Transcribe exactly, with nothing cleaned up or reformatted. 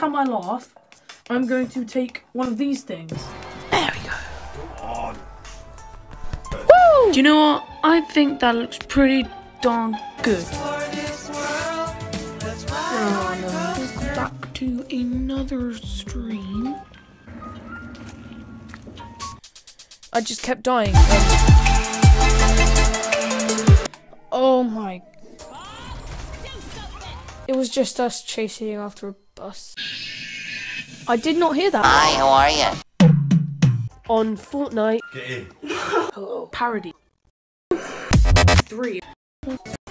time I laugh, I'm going to take one of these things. There we go. Come on. Woo! Do you know what? I think that looks pretty darn good. Oh no. Welcome back to another stream. I just kept dying. Um, oh my. It was just us chasing after a bus. I did not hear that. Hi, how are you? On Fortnite. Get in. Hello. Parody. Three.